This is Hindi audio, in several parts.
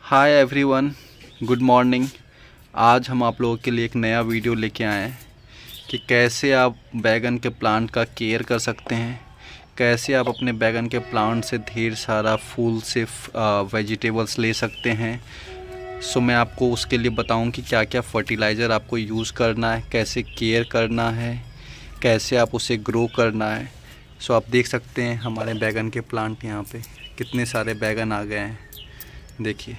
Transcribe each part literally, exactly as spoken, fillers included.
Hi everyone, good morning. आज हम आप लोगों के लिए एक नया वीडियो लेके आए हैं कि कैसे आप बैगन के प्लांट का केयर कर सकते हैं, कैसे आप अपने बैगन के प्लांट से ढेर सारा फूल से वेजिटेबल्स ले सकते हैं। सो मैं आपको उसके लिए बताऊं कि क्या क्या फर्टिलाइज़र आपको यूज़ करना है, कैसे केयर करना है, कैसे आप उसे ग्रो करना है। सो आप देख सकते हैं हमारे बैगन के प्लांट यहाँ पे कितने सारे बैगन आ गए हैं, देखिए।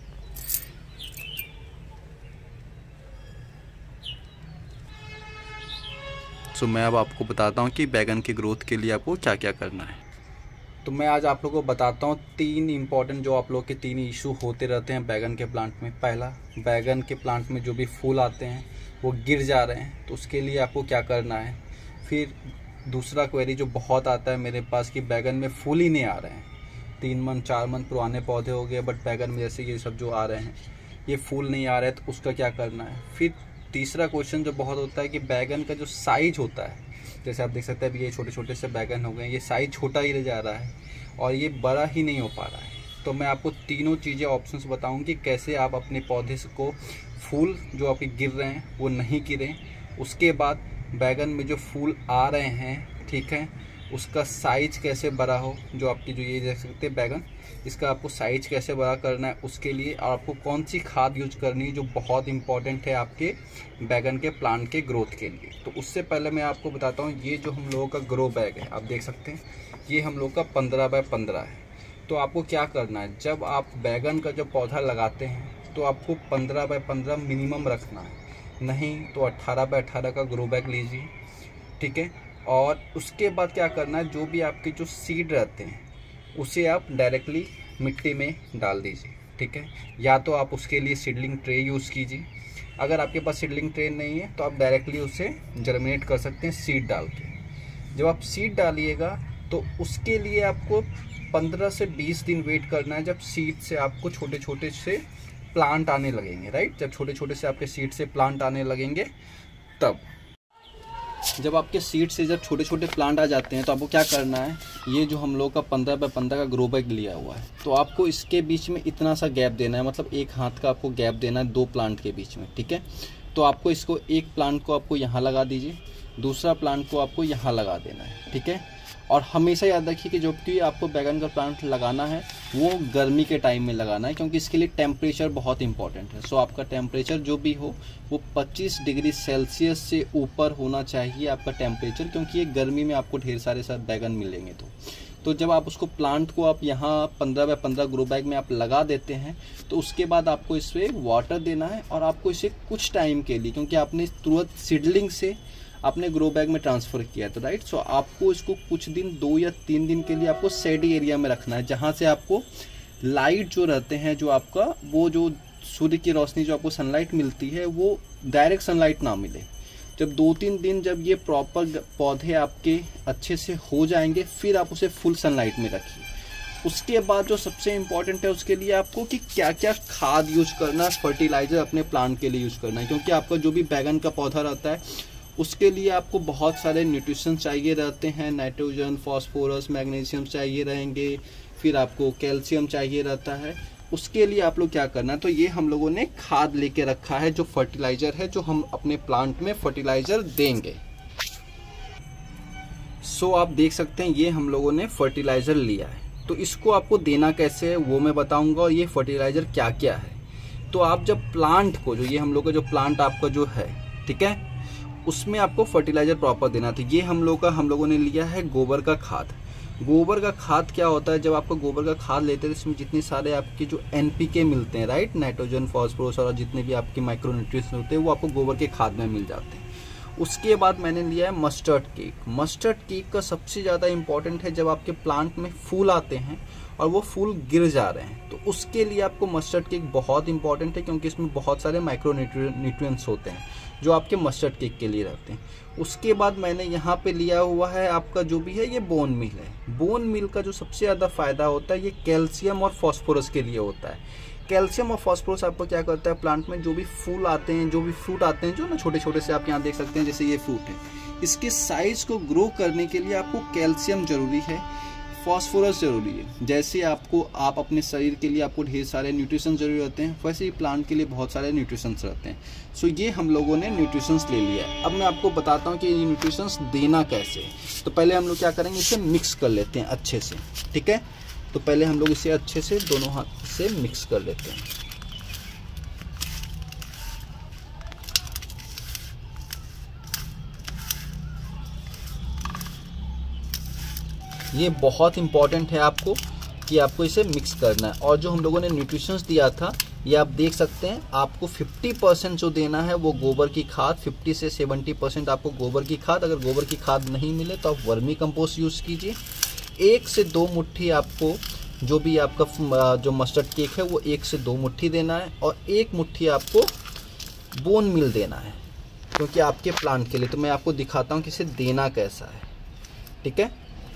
तो मैं अब आपको बताता हूँ कि बैगन की ग्रोथ के लिए आपको क्या क्या करना है। तो मैं आज आप लोगों को बताता हूँ तीन इम्पॉर्टेंट जो आप लोग के तीन इशू होते रहते हैं बैगन के प्लांट में। पहला, बैगन के प्लांट में जो भी फूल आते हैं वो गिर जा रहे हैं, तो उसके लिए आपको क्या करना है। फिर दूसरा क्वेरी जो बहुत आता है मेरे पास कि बैगन में फूल ही नहीं आ रहे हैं, तीन मंथ चार मंथ पुराने पौधे हो गए बट बैगन में जैसे ये सब जो आ रहे हैं ये फूल नहीं आ रहे हैं, तो उसका क्या करना है। फिर तीसरा क्वेश्चन जो बहुत होता है कि बैगन का जो साइज होता है, जैसे आप देख सकते हैं अभी ये छोटे छोटे से बैगन हो गए, ये साइज छोटा ही रह जा रहा है और ये बड़ा ही नहीं हो पा रहा है। तो मैं आपको तीनों चीज़ें ऑप्शंस बताऊं कि कैसे आप अपने पौधे को फूल जो आपके गिर रहे हैं वो नहीं गिरें। उसके बाद बैगन में जो फूल आ रहे हैं, ठीक है, उसका साइज कैसे बड़ा हो। जो आपकी जो ये देख सकते हैं बैगन, इसका आपको साइज कैसे बड़ा करना है उसके लिए, और आपको कौन सी खाद यूज करनी है जो बहुत इंपॉर्टेंट है आपके बैगन के प्लांट के ग्रोथ के लिए। तो उससे पहले मैं आपको बताता हूँ, ये जो हम लोगों का ग्रो बैग है आप देख सकते हैं, ये हम लोग का पंद्रह बाय पंद्रह है। तो आपको क्या करना है, जब आप बैगन का जो पौधा लगाते हैं तो आपको पंद्रह बाय पंद्रह मिनिमम रखना है, नहीं तो अट्ठारह बाय अट्ठारह का ग्रो बैग लीजिए, ठीक है। और उसके बाद क्या करना है, जो भी आपके जो सीड रहते हैं उसे आप डायरेक्टली मिट्टी में डाल दीजिए, ठीक है। या तो आप उसके लिए सीडलिंग ट्रे यूज़ कीजिए, अगर आपके पास सीडलिंग ट्रे नहीं है तो आप डायरेक्टली उसे जर्मिनेट कर सकते हैं सीड डाल के। जब आप सीड डालिएगा तो उसके लिए आपको पंद्रह से बीस दिन वेट करना है, जब सीड से आपको छोटे छोटे से प्लांट आने लगेंगे, राइट। जब छोटे छोटे से आपके सीड से प्लांट आने लगेंगे, तब जब आपके सीड से जब छोटे छोटे प्लांट आ जाते हैं तो आपको क्या करना है, ये जो हम लोग का पंद्रह बाय पंद्रह का ग्रो बैग लिया हुआ है तो आपको इसके बीच में इतना सा गैप देना है, मतलब एक हाथ का आपको गैप देना है दो प्लांट के बीच में, ठीक है। तो आपको इसको एक प्लांट को आपको यहाँ लगा दीजिए, दूसरा प्लांट को आपको यहाँ लगा देना है, ठीक है। और हमेशा याद रखिए कि जो भी आपको बैगन का प्लांट लगाना है वो गर्मी के टाइम में लगाना है, क्योंकि इसके लिए टेम्परेचर बहुत इंपॉर्टेंट है। सो आपका टेम्परेचर जो भी हो वो पच्चीस डिग्री सेल्सियस से ऊपर होना चाहिए आपका टेम्परेचर, क्योंकि ये गर्मी में आपको ढेर सारे सारे बैगन मिलेंगे। तो तो जब आप उसको प्लांट को आप यहाँ पंद्रह बाय पंद्रह ग्रो बैग में आप लगा देते हैं तो उसके बाद आपको इसमें वाटर देना है, और आपको इसे कुछ टाइम के लिए, क्योंकि आपने तुरंत सीडलिंग से आपने ग्रो बैग में ट्रांसफ़र किया है तो राइट, सो आपको इसको कुछ दिन, दो या तीन दिन के लिए आपको शेडी एरिया में रखना है, जहाँ से आपको लाइट जो रहते हैं, जो आपका वो जो सूर्य की रोशनी जो आपको सनलाइट मिलती है वो डायरेक्ट सनलाइट ना मिले। जब दो तीन दिन जब ये प्रॉपर पौधे आपके अच्छे से हो जाएंगे फिर आप उसे फुल सनलाइट में रखिए। उसके बाद जो सबसे इम्पॉर्टेंट है उसके लिए आपको कि क्या क्या खाद यूज करना है, फर्टिलाइजर अपने प्लांट के लिए यूज करना है, क्योंकि आपका जो भी बैगन का पौधा रहता है उसके लिए आपको बहुत सारे न्यूट्रिशन चाहिए रहते हैं, नाइट्रोजन, फास्फोरस, मैग्नीशियम चाहिए रहेंगे, फिर आपको कैल्शियम चाहिए रहता है। उसके लिए आप लोग क्या करना है, तो ये हम लोगों ने खाद लेके रखा है जो फर्टिलाइजर है, जो हम अपने प्लांट में फर्टिलाइजर देंगे। सो आप देख सकते हैं ये हम लोगों ने फर्टिलाइजर लिया है, तो इसको आपको देना कैसे है वो मैं बताऊंगा, और ये फर्टिलाइजर क्या क्या है। तो आप जब प्लांट को, जो ये हम लोग का जो प्लांट आपका जो है, ठीक है, उसमें आपको फर्टिलाइजर प्रॉपर देना था। ये हम लोग का हम लोगों ने लिया है गोबर का खाद। गोबर का खाद क्या होता है, जब आपको गोबर का खाद लेते हैं इसमें जितने सारे आपके जो एनपीके मिलते हैं, राइट, नाइट्रोजन, फास्फोरस और जितने भी आपके माइक्रोन्यूट्रिएंट्स होते हैं वो आपको गोबर के खाद में मिल जाते हैं। उसके बाद मैंने लिया है मस्टर्ड केक। मस्टर्ड केक का सबसे ज़्यादा इंपॉर्टेंट है जब आपके प्लांट में फूल आते हैं और वो फूल गिर जा रहे हैं, तो उसके लिए आपको मस्टर्ड केक बहुत इंपॉर्टेंट है, क्योंकि इसमें बहुत सारे माइक्रो न्यूट्रिएंट्स होते हैं जो आपके मस्टर्ड केक के लिए रहते हैं। उसके बाद मैंने यहाँ पे लिया हुआ है आपका जो भी है ये बोन मिल है। बोन मिल का जो सबसे ज़्यादा फायदा होता है ये कैल्शियम और फास्फोरस के लिए होता है। कैल्शियम और फास्फोरस आपको क्या करता है, प्लांट में जो भी फूल आते हैं, जो भी फ्रूट आते हैं, जो ना छोटे छोटे से आप यहाँ देख सकते हैं, जैसे ये फ्रूट है, इसके साइज को ग्रो करने के लिए आपको कैल्शियम जरूरी है, फॉस्फोरस जरूरी है। जैसे आपको आप अपने शरीर के लिए आपको ढेर सारे न्यूट्रिशन जरूरी रहते हैं, वैसे ही प्लांट के लिए बहुत सारे न्यूट्रिशंस रहते हैं। सो ये हम लोगों ने न्यूट्रिशंस ले लिया है। अब मैं आपको बताता हूँ कि ये न्यूट्रिशंस देना कैसे। तो पहले हम लोग क्या करेंगे, इसे मिक्स कर लेते हैं अच्छे से, ठीक है। तो पहले हम लोग इसे अच्छे से दोनों हाथ से मिक्स कर लेते हैं। ये बहुत इंपॉर्टेंट है आपको कि आपको इसे मिक्स करना है। और जो हम लोगों ने न्यूट्रिशंस दिया था ये आप देख सकते हैं, आपको पचास परसेंट जो देना है वो गोबर की खाद, पचास से सत्तर परसेंट आपको गोबर की खाद। अगर गोबर की खाद नहीं मिले तो आप वर्मी कंपोस्ट यूज़ कीजिए। एक से दो मुट्ठी आपको जो भी आपका जो मस्टर्ड केक है वो एक से दो मुट्ठी देना है, और एक मुट्ठी आपको बोन मील देना है क्योंकि आपके प्लांट के लिए। तो मैं आपको दिखाता हूँ कि इसे देना कैसा है, ठीक है।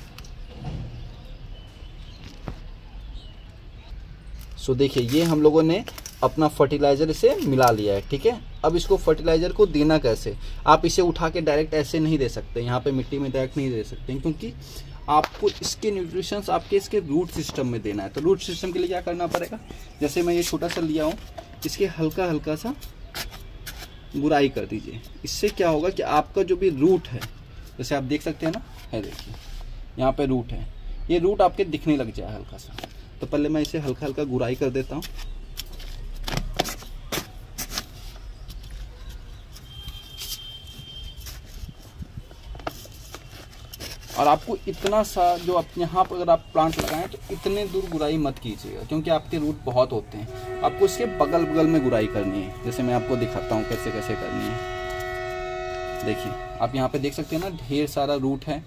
सो देखिए ये हम लोगों ने अपना फर्टिलाइज़र इसे मिला लिया है, ठीक है। अब इसको फर्टिलाइज़र को देना कैसे, आप इसे उठा के डायरेक्ट ऐसे नहीं दे सकते, यहाँ पे मिट्टी में डायरेक्ट नहीं दे सकते, क्योंकि आपको इसके न्यूट्रिशंस आपके इसके रूट सिस्टम में देना है। तो रूट सिस्टम के लिए क्या करना पड़ेगा, जैसे मैं ये छोटा सा लिया हूँ, इसके हल्का हल्का सा गुराई कर दीजिए। इससे क्या होगा कि आपका जो भी रूट है, जैसे आप देख सकते हैं ना, है देखिए यहाँ पे रूट है, ये रूट आपके दिखने लग जाए हल्का सा। तो पहले मैं इसे हल्का हल्का गुराई कर देता हूँ। और आपको इतना सा जो आप यहाँ पर अगर आप प्लांट लगाएं तो इतने दूर गुराई मत कीजिएगा, क्योंकि आपके रूट बहुत होते हैं। आपको इसके बगल बगल में गुराई करनी है, जैसे मैं आपको दिखाता हूँ कैसे कैसे करनी है। देखिए आप यहाँ पे देख सकते हैं ना, ढेर सारा रूट है।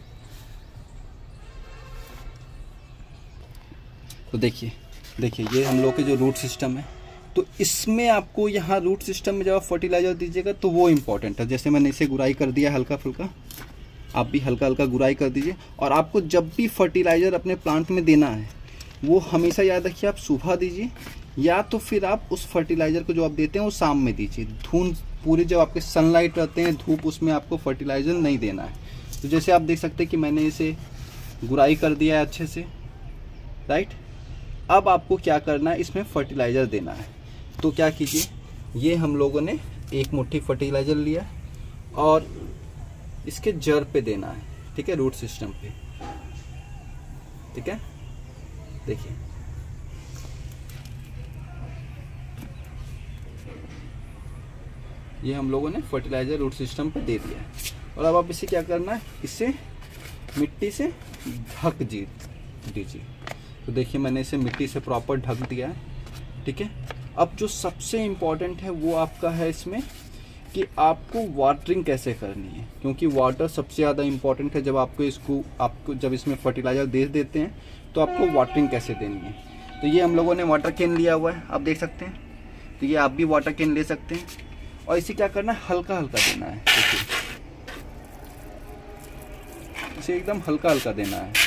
तो देखिए देखिए ये हम लोग के जो रूट सिस्टम है, तो इसमें आपको यहाँ रूट सिस्टम में जब आप फर्टिलाइजर दीजिएगा तो वो इम्पोर्टेंट है। जैसे मैंने इसे गुराई कर दिया हल्का फुल्का, आप भी हल्का हल्का गुराई कर दीजिए। और आपको जब भी फर्टिलाइजर अपने प्लांट में देना है वो हमेशा याद रखिए, आप सुबह दीजिए, या तो फिर आप उस फर्टिलाइजर को जो आप देते हैं वो शाम में दीजिए। धूप पूरे जब आपके सनलाइट रहते हैं, धूप, उसमें आपको फर्टिलाइजर नहीं देना है। तो जैसे आप देख सकते हैं कि मैंने इसे गुराई कर दिया है अच्छे से, राइट। अब आपको क्या करना है, इसमें फर्टिलाइज़र देना है। तो क्या कीजिए, ये हम लोगों ने एक मुट्ठी फर्टिलाइज़र लिया और इसके जड़ पे देना है, ठीक है, रूट सिस्टम पे, ठीक है। देखिए ये हम लोगों ने फर्टिलाइज़र रूट सिस्टम पे दे दिया है। और अब आप इसे क्या करना है, इसे मिट्टी से ढक दीजिए। तो देखिए मैंने इसे मिट्टी से प्रॉपर ढक दिया है, ठीक है। अब जो सबसे इम्पॉर्टेंट है वो आपका है इसमें कि आपको वाटरिंग कैसे करनी है, क्योंकि वाटर सबसे ज़्यादा इम्पॉर्टेंट है। जब आपको इसको आपको जब इसमें फर्टिलाइज़र दे देते हैं तो आपको वाटरिंग कैसे देनी है। तो ये हम लोगों ने वाटर कैन लिया हुआ है, आप देख सकते हैं। तो ये आप भी वाटर कैन ले सकते हैं, और इसे क्या करना है, हल्का हल्का देना है। देखिए इसे एकदम हल्का हल्का देना है।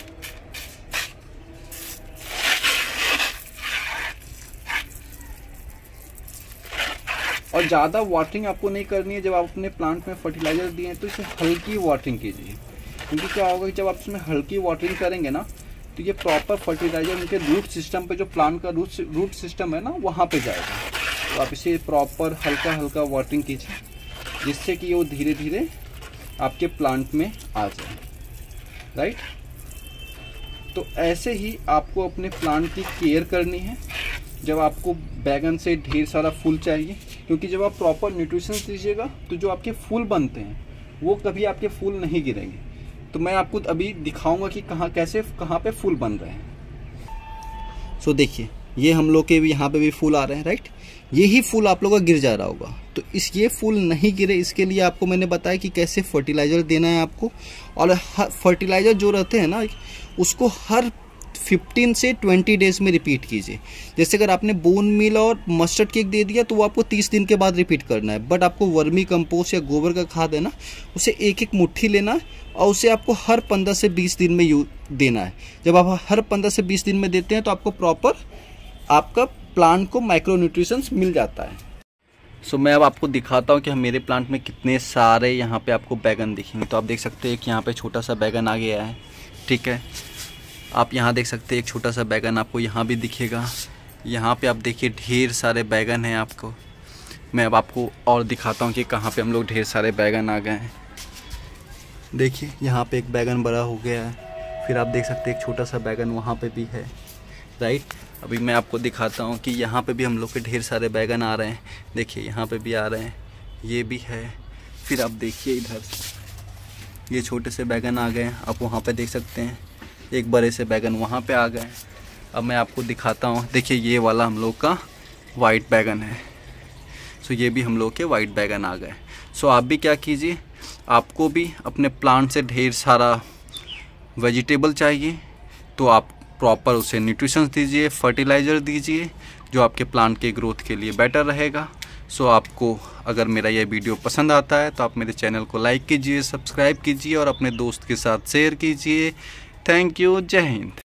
और ज़्यादा वाटरिंग आपको नहीं करनी है। जब आप अपने प्लांट में फर्टिलाइजर दिए हैं तो इसे हल्की वाटरिंग कीजिए, क्योंकि क्या होगा कि जब आप इसमें हल्की वाटरिंग करेंगे ना तो ये प्रॉपर फर्टिलाइजर उनके रूट सिस्टम पे, जो प्लांट का रूट रूट सिस्टम है ना, वहाँ पे जाएगा। तो आप इसे प्रॉपर हल्का हल्का वाटरिंग कीजिए, जिससे कि वो धीरे धीरे आपके प्लांट में आ जाए, राइट। तो ऐसे ही आपको अपने प्लांट की केयर करनी है। जब आपको बैगन से ढेर सारा फूल चाहिए, क्योंकि जब आप प्रॉपर न्यूट्रिशन दीजिएगा तो जो आपके फूल बनते हैं वो कभी आपके फूल नहीं गिरेंगे। तो मैं आपको अभी दिखाऊंगा कि कहाँ कैसे कहाँ पे फूल बन रहे हैं। सो देखिए ये हम लोग के भी यहाँ पे भी फूल आ रहे हैं, राइट। यही फूल आप लोगों का गिर जा रहा होगा, तो इस ये फूल नहीं गिरे इसके लिए आपको मैंने बताया कि कैसे फर्टिलाइज़र देना है आपको। और फर्टिलाइज़र जो रहते हैं ना, उसको हर फिफ्टीन से ट्वेंटी डेज में रिपीट कीजिए। जैसे अगर आपने बोन मील और मस्टर्ड केक दे दिया तो वो आपको तीस दिन के बाद रिपीट करना है। बट आपको वर्मी कंपोस्ट या गोबर का खाद है ना, उसे एक एक मुट्ठी लेना है और उसे आपको हर पंद्रह से बीस दिन में यूज देना है। जब आप हर पंद्रह से बीस दिन में देते हैं तो आपको प्रॉपर आपका प्लांट को माइक्रो न्यूट्रिशंस मिल जाता है। सो so, मैं अब आपको दिखाता हूँ कि हम मेरे प्लांट में कितने सारे यहाँ पे आपको बैगन दिखेंगे। तो आप देख सकते हैं कि यहाँ पे छोटा सा बैगन आ गया है, ठीक है। आप यहाँ देख सकते हैं एक छोटा सा बैगन आपको यहाँ भी दिखेगा। यहाँ पे आप देखिए ढेर सारे बैगन हैं। आपको मैं अब आपको और दिखाता हूँ कि कहाँ पे हम लोग ढेर सारे बैगन आ गए हैं। देखिए यहाँ पे एक बैगन बड़ा हो गया है, फिर आप देख सकते हैं एक छोटा सा बैगन वहाँ पे भी है, राइट। अभी मैं आपको दिखाता हूँ कि यहाँ पे भी हम लोग के ढेर सारे बैगन आ रहे हैं। देखिए यहाँ पे भी आ रहे हैं, ये भी है। फिर आप देखिए इधर ये छोटे से बैगन आ गए हैं, आप वहाँ पे देख सकते हैं एक बड़े से बैगन वहाँ पे आ गए। अब मैं आपको दिखाता हूँ, देखिए ये वाला हम लोग का वाइट बैगन है। सो ये भी हम लोग के वाइट बैगन आ गए। सो आप भी क्या कीजिए, आपको भी अपने प्लांट से ढेर सारा वेजिटेबल चाहिए तो आप प्रॉपर उसे न्यूट्रिशंस दीजिए, फर्टिलाइज़र दीजिए, जो आपके प्लांट के ग्रोथ के लिए बेटर रहेगा। सो आपको अगर मेरा यह वीडियो पसंद आता है तो आप मेरे चैनल को लाइक कीजिए, सब्सक्राइब कीजिए और अपने दोस्त के साथ शेयर कीजिए। थैंक यू, जय हिंद।